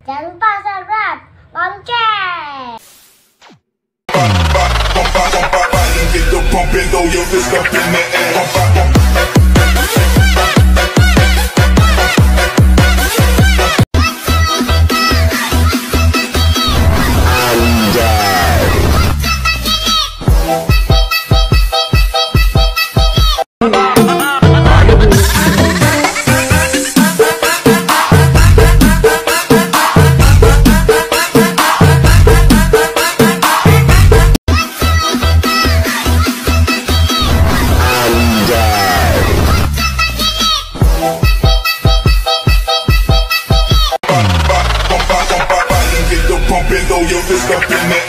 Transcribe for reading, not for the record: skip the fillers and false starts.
Jangan lupa subscribe, lonceng. Get the pump and throw your fist up in the air. Pump and throw your fist up in the